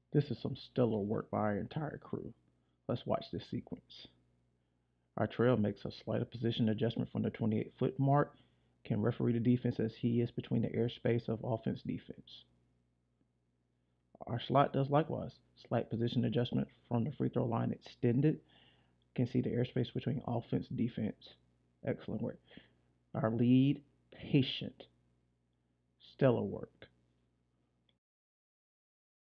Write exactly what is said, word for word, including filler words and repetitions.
This is some stellar work by our entire crew. Let's watch this sequence. Our trail makes a slight position adjustment from the twenty-eight foot mark. Can referee the defense as he is between the airspace of offense defense. Our slot does likewise. Slight position adjustment from the free throw line extended. Can see the airspace between offense defense. Excellent work. Our lead, patient. Stellar work.